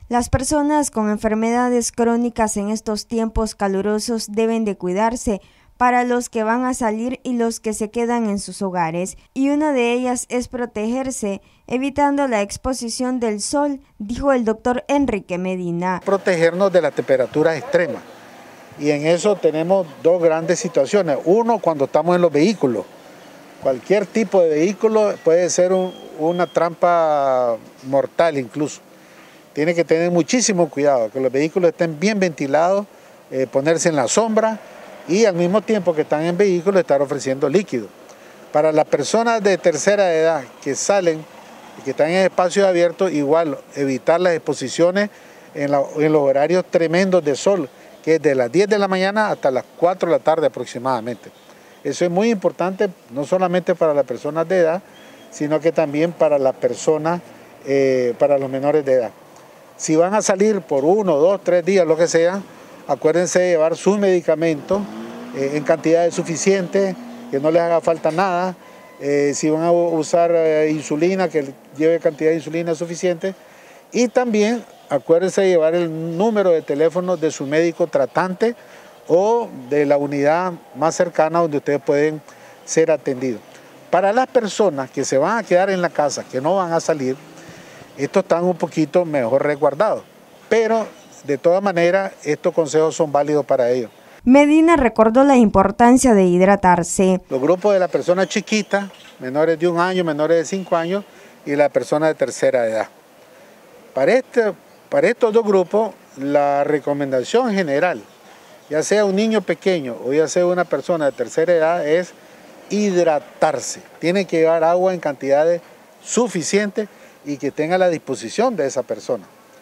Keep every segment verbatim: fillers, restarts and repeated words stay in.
Las personas con enfermedades crónicas en estos tiempos calurosos deben de cuidarse para los que van a salir y los que se quedan en sus hogares, y una de ellas es protegerse, evitando la exposición del sol, dijo el doctor Enrique Medina. Protegernos de las temperaturas extremas, y en eso tenemos dos grandes situaciones. Uno, cuando estamos en los vehículos. Cualquier tipo de vehículo puede ser un, una trampa mortal incluso. Tiene que tener muchísimo cuidado, que los vehículos estén bien ventilados, eh, ponerse en la sombra, y al mismo tiempo que están en vehículos estar ofreciendo líquido. Para las personas de tercera edad que salen y que están en espacios abiertos, igual evitar las exposiciones en, la, en los horarios tremendos de sol, que es de las diez de la mañana hasta las cuatro de la tarde aproximadamente. Eso es muy importante, no solamente para las personas de edad, sino que también para las personas, eh, para los menores de edad. Si van a salir por uno, dos, tres días, lo que sea, acuérdense de llevar sus medicamentos eh, en cantidades suficientes, que no les haga falta nada. Eh, si van a usar eh, insulina, que lleve cantidad de insulina suficiente. Y también acuérdense de llevar el número de teléfono de su médico tratante o de la unidad más cercana donde ustedes pueden ser atendidos. Para las personas que se van a quedar en la casa, que no van a salir, estos están un poquito mejor resguardados, pero de todas maneras, estos consejos son válidos para ellos. Medina recordó la importancia de hidratarse. Los grupos de las personas chiquitas, menores de un año, menores de cinco años, y las personas de tercera edad. Para, este, para estos dos grupos, la recomendación general, ya sea un niño pequeño o ya sea una persona de tercera edad, es hidratarse. Tiene que llevar agua en cantidades suficientes y que tenga a la disposición de esa persona.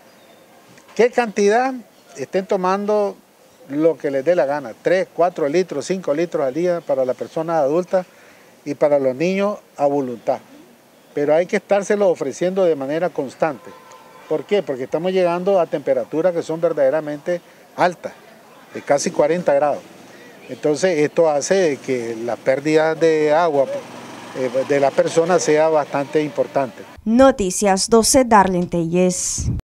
¿Qué cantidad? Estén tomando lo que les dé la gana, tres, cuatro litros, cinco litros al día para las personas adultas y para los niños a voluntad. Pero hay que estárselo ofreciendo de manera constante. ¿Por qué? Porque estamos llegando a temperaturas que son verdaderamente altas, de casi cuarenta grados. Entonces esto hace que la pérdida de agua de las personas sea bastante importante. Noticias doce, Darlene Telles.